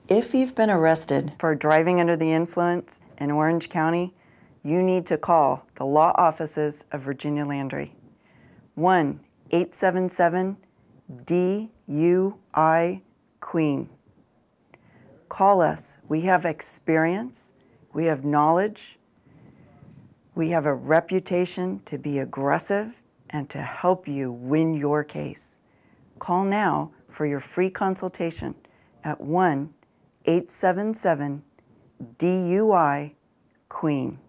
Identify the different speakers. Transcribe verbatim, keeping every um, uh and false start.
Speaker 1: If you've been arrested for driving under the influence in Orange County, you need to call the law offices of Virginia Landry. one eight seven seven D U I Queen. Call us. We have experience, we have knowledge, we have a reputation to be aggressive and to help you win your case. Call now for your free consultation at one eight seven seven D U I Queen.